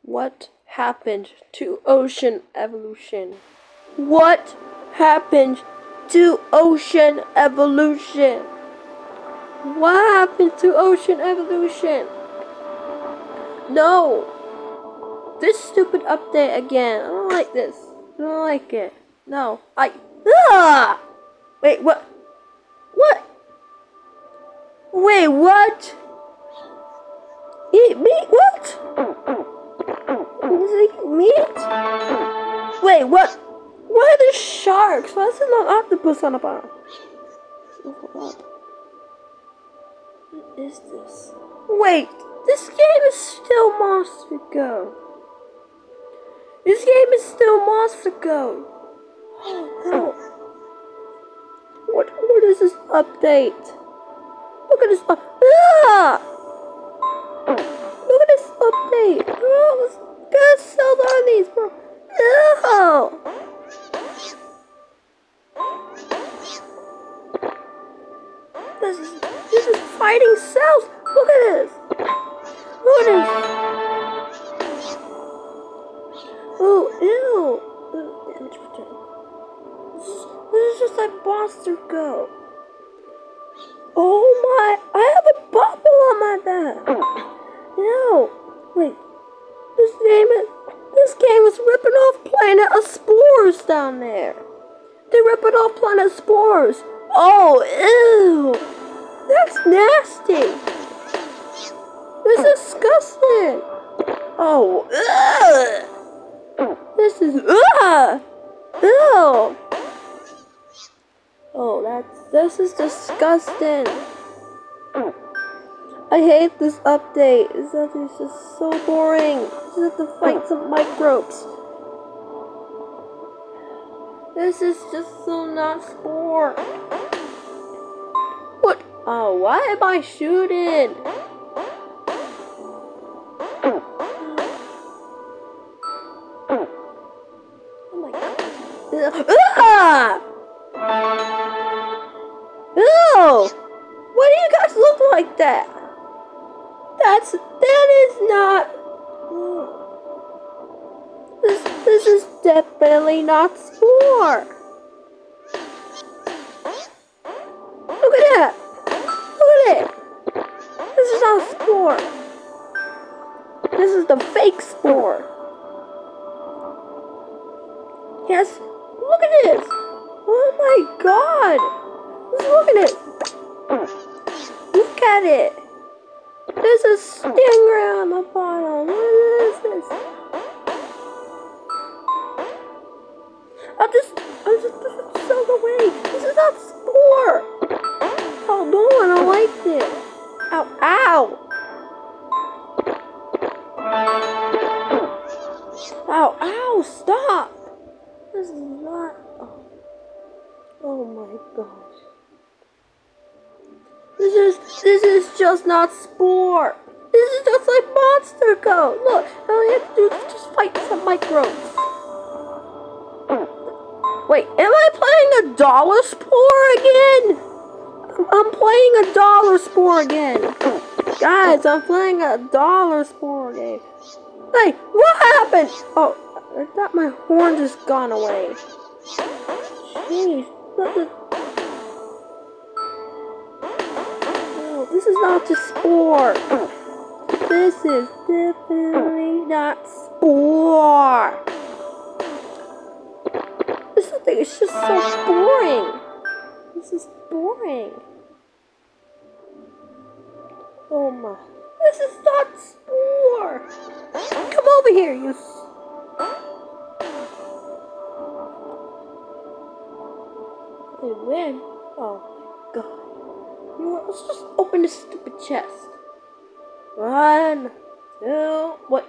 What happened to ocean evolution? What happened to ocean evolution? What happened to ocean evolution? No! This stupid update again. I don't like this. I don't like it. No. Wait, what? What? Wait, what? Eat meat? What? Does it eat meat? Wait, what? Why are there sharks? Why is there not octopus on a bar? What is this? Wait, this game is still Monster Go. This game is still Monster Go. Oh no. What is this update? Look at this Look at this update. Oh, let's gotta sell on these, bro. No. This is fighting cells. Look at this. Look at this. Oh, ew. This is just like Monster Go. Oh my, I have a bubble on my back. No, wait. This game is ripping off Planet of Spores down there. They're ripping off Planet of Spores. Oh, ew. That's nasty. This is disgusting. Oh, ugh. This is, ugh. Ew. Oh, this is disgusting. I hate this update. This update is just so boring. You have to fight some microbes. This is just so not sport. What? Oh, why am I shooting? Oh my god. Ah! Ew! Why do you guys look like that? That is not. This is definitely not spore. Look at that. Look at it. This is not spore. This is the fake spore. Yes. Look at this. Oh my god. Look at it. Look at it. There's a stingray on the bottom. What is this? I'll just sell away. This is not spore. Oh no, I don't like this. Ow, ow. Ow, ow, stop. This is not. Oh my gosh. This is just not spore. This is just like Monster Go. Look, all you have to do is just fight some microbes. Wait, am I playing a dollar spore again? I'm playing a dollar spore again. Guys, I'm playing a dollar spore game. Hey, what happened? Oh, I thought my horn just gone away. Jeez, what the... This is not just spore. This is definitely not spore. This thing is just so boring. This is boring. Oh my. This is not spore. Come over here, you. They win. Oh my god. You know what? Let's just open this stupid chest. 1, 2, what?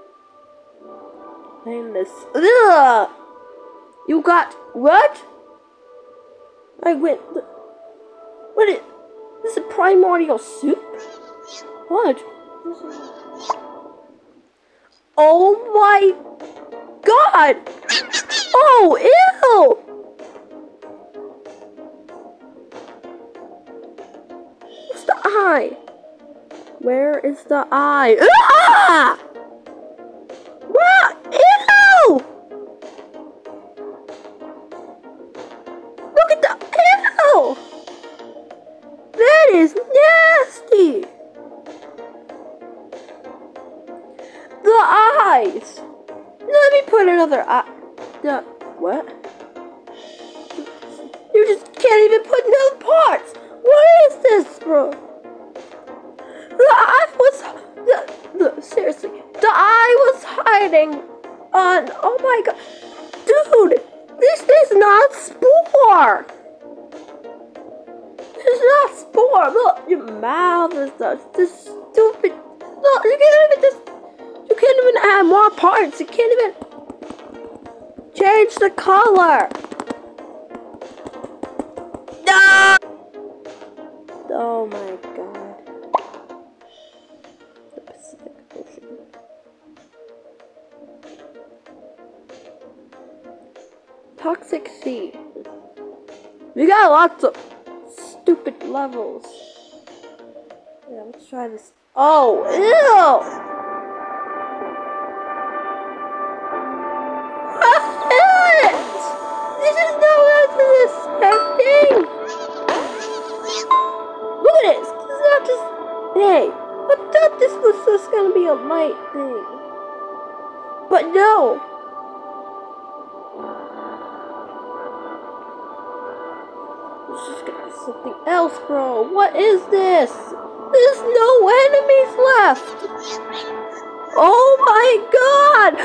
And this. Ugh! You got what? I went. What is? This is primordial soup? What? Oh my god! Oh, ew! What's the eye? Where is the eye? Ah! The eyes! Let me put another eye. The what? You just can't even put no parts! What is this, bro? The eye was... seriously. The eye was hiding on... Oh my god. Dude! This is not Spore! This is not Spore! Look, your mouth is this stupid... Look, you can't even just... You can't even add more parts. You can't even... change the color. No! Oh my god. The Pacific Ocean. Toxic Sea. We got lots of stupid levels. Yeah, let's try this. Oh, ew! This is not what I was expecting! Look at this! This is not just... Hey, I thought this was just gonna be a light thing. But no! It's just gonna be something else, bro. What is this? There's no enemies left! Oh my god!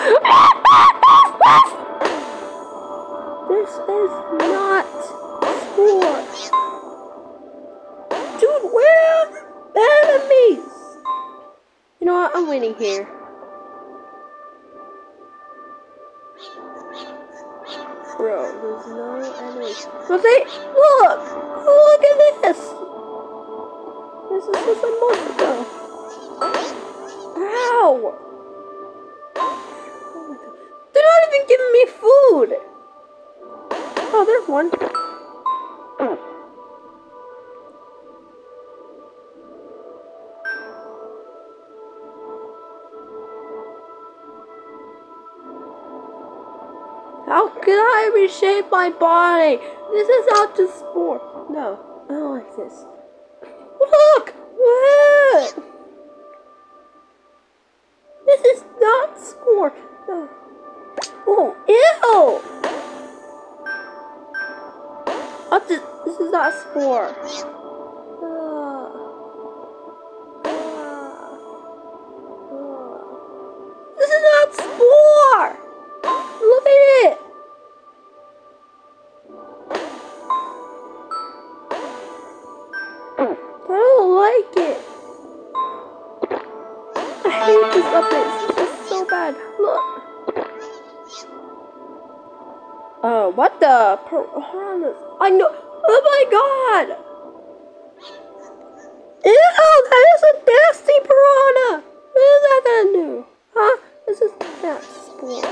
This is not Spore. Dude, where are the enemies? You know what? I'm winning here. Bro, there's no enemies. But they... Look! Look at this! This is just a month ago. Ow! Oh my god. They're not even giving me food! Oh, there's one. How can I reshape my body? This is not just Spore. No, I don't like this. Look! What? This is not Spore. No. Oh, ew! Oh, this is not Spore. This is not Spore! Look at it! I don't like it. I hate this update. This is so bad. Look. Oh, what the? Piranhas. I know. Oh my god! Ew, that is a nasty piranha! What is that gonna do? Huh? This is not Spore.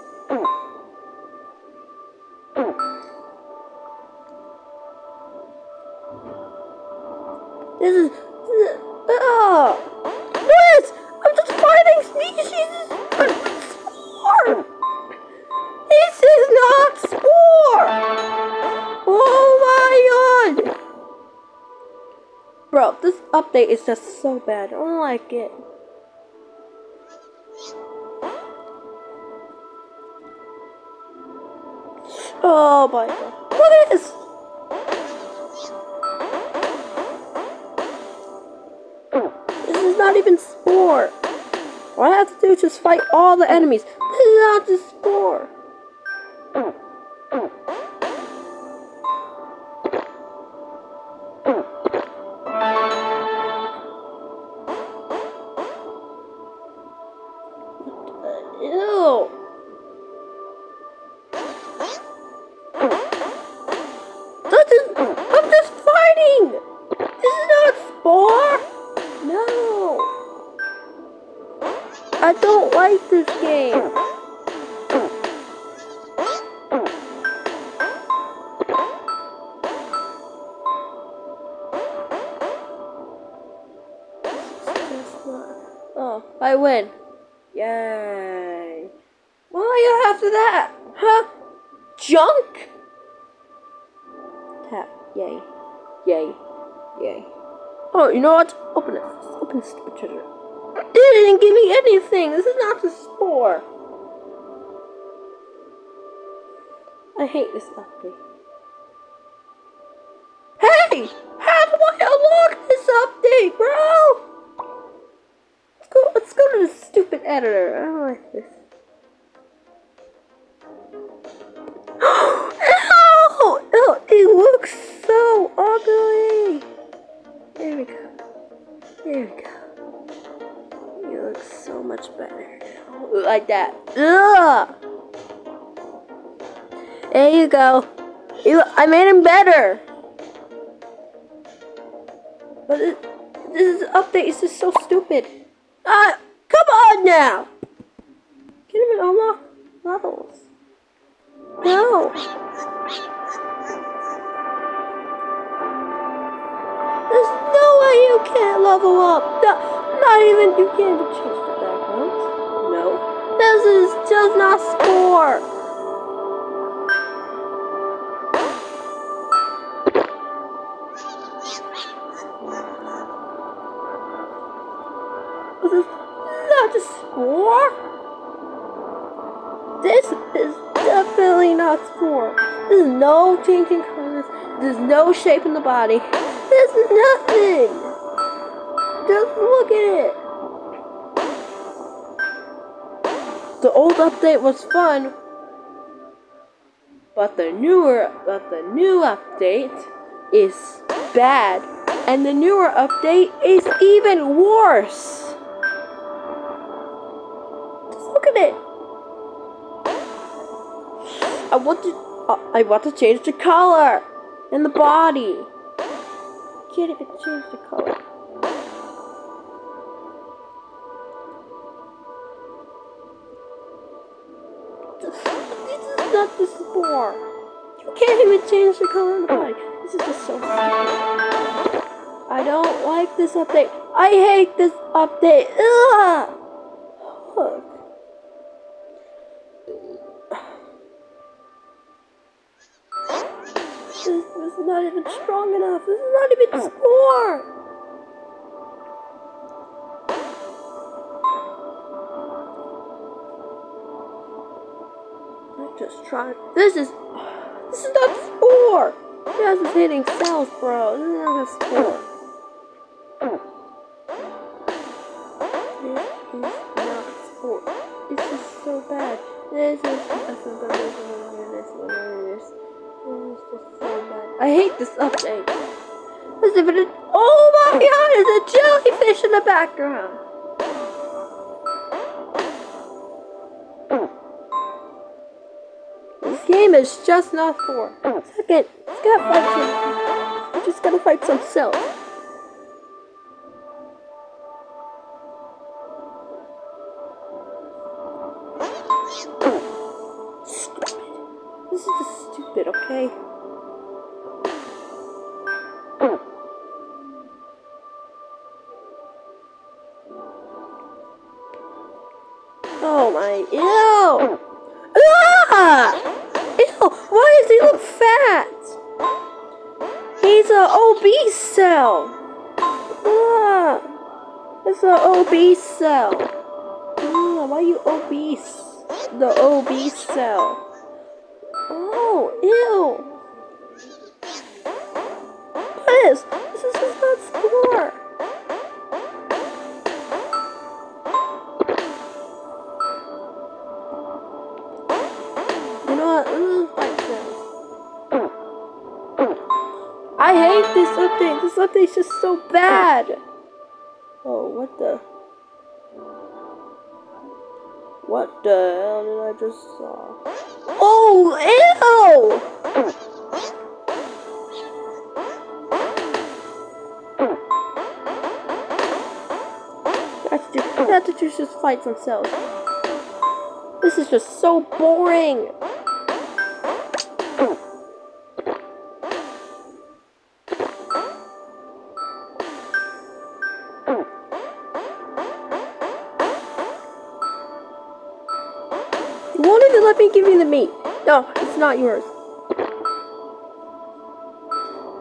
This is what? I'm just fighting species but Spore! This is not Spore! Oh my god! Bro, this update is just so bad. I don't like it. Oh my god. Look at this! This is not even Spore. All I have to do is just fight all the enemies. This is not just Spore. Ew. I'm just fighting! This is not Spore! No! I don't like this game. Oh, I win. Yay. What do you after that? Huh? Junk? Tap. Yay. Yay. Yay. Oh, you know what? Open it. Open the stupid treasure. It didn't give me anything. This is not the Spore. I hate this update. Hey! How do I unlock this update, bro? Let's go to the stupid editor. I don't like this. Ow! Oh, it looks so ugly. There we go. There we go. You look so much better now. Like that. Ugh! There you go. I made him better. But this update is just so stupid. Come on now. Can't even unlock levels. No. There's no way you can't level up. No, not even you can't change the backgrounds. No. This is just not Spore. This is not a Spore. This is definitely not Spore. There's no changing colors. There's no shape in the body. There's nothing. Just look at it. The old update was fun, but the new update is bad, and the newer update is even worse. Just look at it. I want to change the color and the body. Can't even change the color. This is not the Spore. You can't even change the color of the body. This is just so stupid. I don't like this update. I hate this update. Ugh! Look. This is not even strong enough. This is not even Spore. I'm just trying. This is not Spore. This is hitting cells, bro. This is not a Spore. This is not Spore. This is so bad. This is just so bad. I hate this update. Oh my god, there's a jellyfish in the background. This game is just not for. Second, I just gotta fight some cells. Stupid. This is just stupid, okay? Oh my, ew! Ah! Ew, why does he look fat? He's an obese cell. Ah, it's an obese cell. Ah, why are you obese? The obese cell. Oh, ew. What is? This is just not Spore. You know what? Fight cells. I hate this update. This update's just so bad. Oh, what the? What the hell did I just saw? Oh, ew! I have to just fight some cells. This is just so boring. You won't even let me give you the meat. No, it's not yours.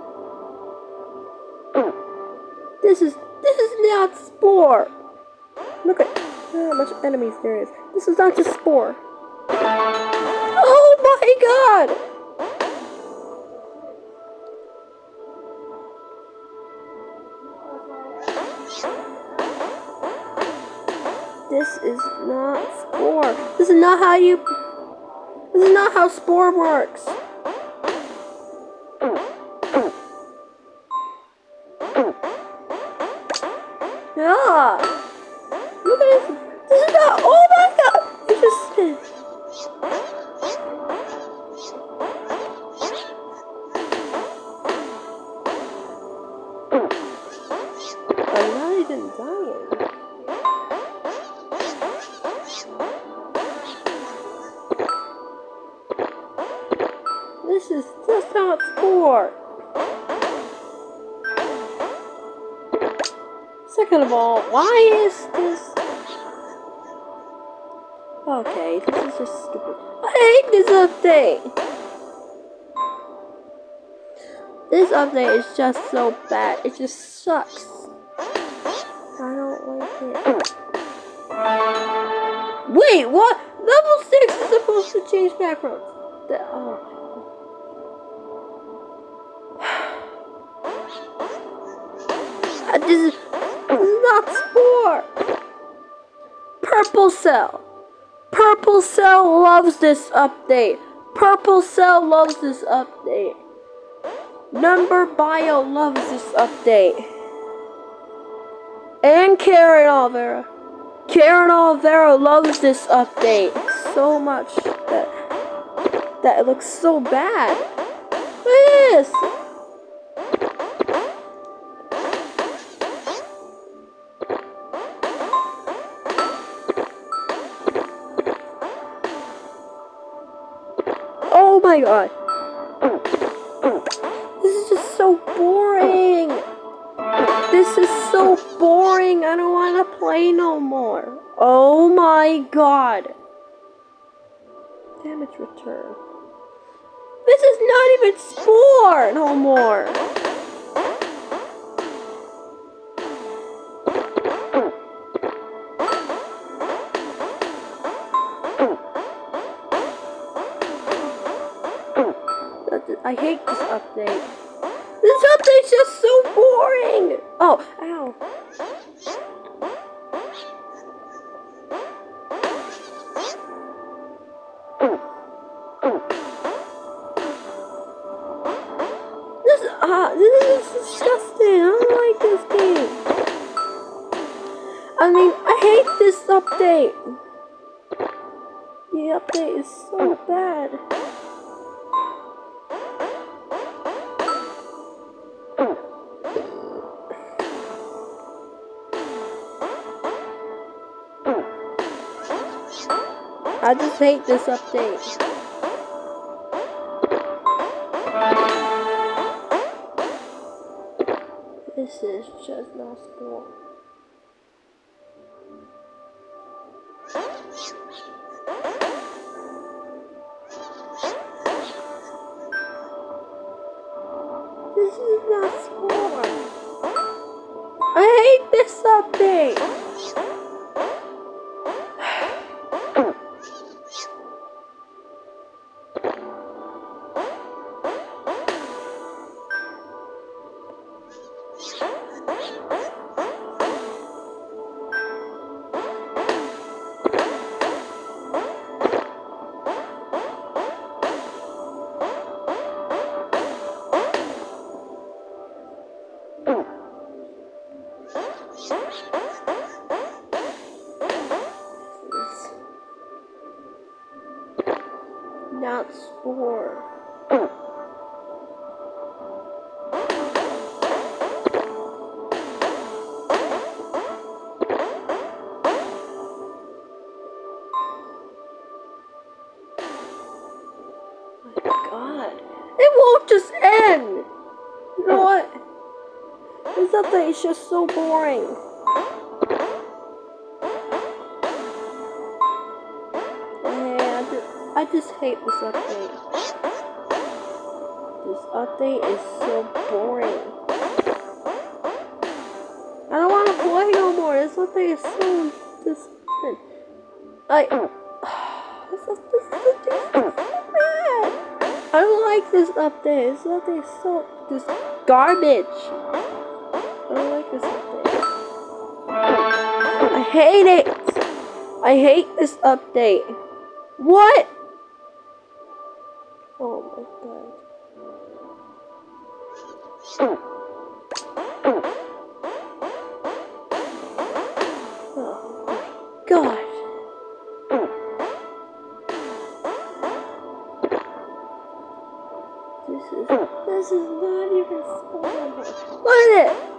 This is not Spore. Look at how much enemies there is. This is not just Spore. Oh my god! This is not Spore. This is not how you... This is not how Spore works. Yeah. Look at this. This is not... Oh my god! It just spins. I'm not even dying. This is just not Spore. Second of all, why is this? Okay, this is just stupid. I hate this update. This update is just so bad. It just sucks. I don't like it. Wait, what? Level 6 is supposed to change backgrounds. Oh. This is not Spore. Purple Cell. Purple Cell loves this update. Purple Cell loves this update. Number Bio loves this update. And Karen Olvera. Karen Olvera loves this update so much that it looks so bad. Look at this. Oh my god. This is just so boring. This is so boring. I don't want to play no more. Oh my god. Damage return. This is not even Spore no more. I hate this update. This update's just so boring. Oh, ow. This is disgusting. I don't like this game. I mean, I hate this update. The update is so bad. I just hate this update. This is just not Spore. This is not Spore. I hate this update. Not Spore. My god. It won't just end! You know what? This update is just so boring. I just hate this update. This update is so boring. I don't want to play no more. This update is so This is so bad. I don't like this update. This update is so garbage. I don't like this update. I hate it. I hate this update. What? Oh my god. Oh my god. This is not even spawnable. Look at it!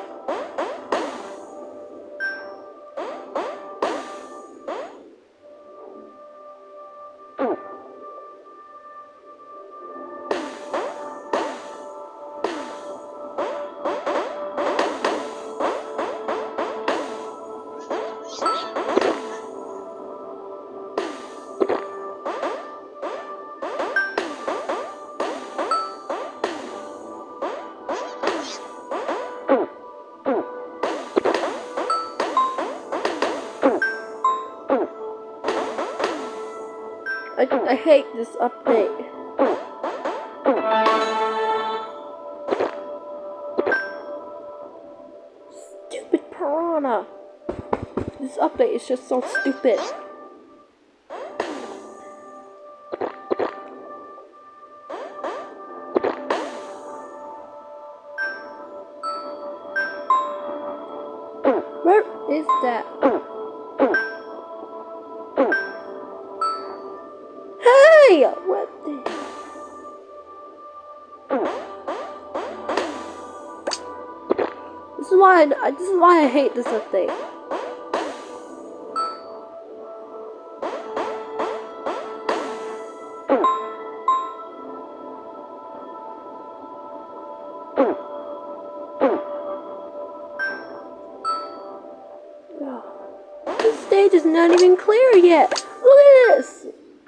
I hate this update. Stupid piranha. This update is just so stupid. Where is that? Hey! What the? This is why I hate this update. This stage is not even clear yet. Look at this.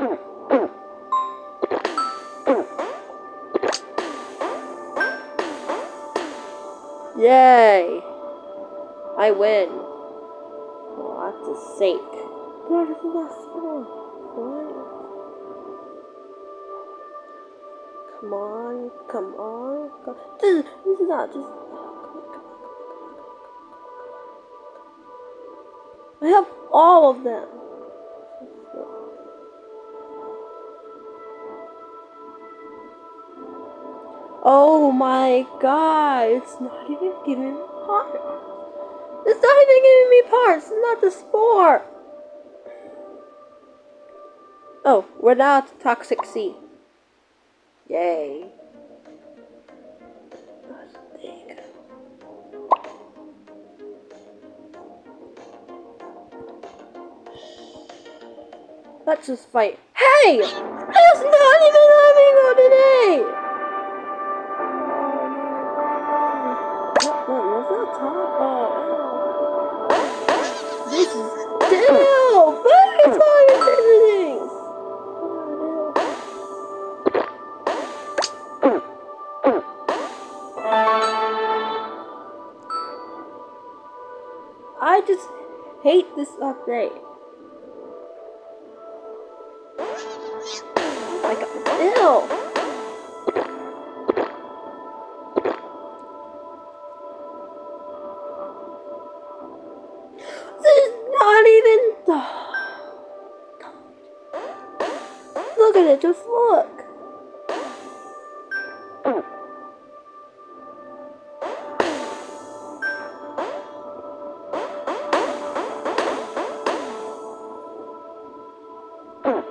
Yay! I win. Oh, that's a sake. What is the last one? Come on, come on. This is not just. I have all of them. Oh my god, it's not even giving me parts. It's not even giving me parts, it's not the spore. Oh, we're now at Toxic Sea. Yay. Let's just fight. Hey! It's not even letting me go today! What's that top? Oh, this is still! But it's all your things! I just hate this update. I got ill. This is not even. Look at it. Just look.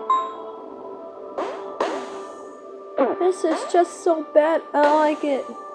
This is just so bad. I don't like it.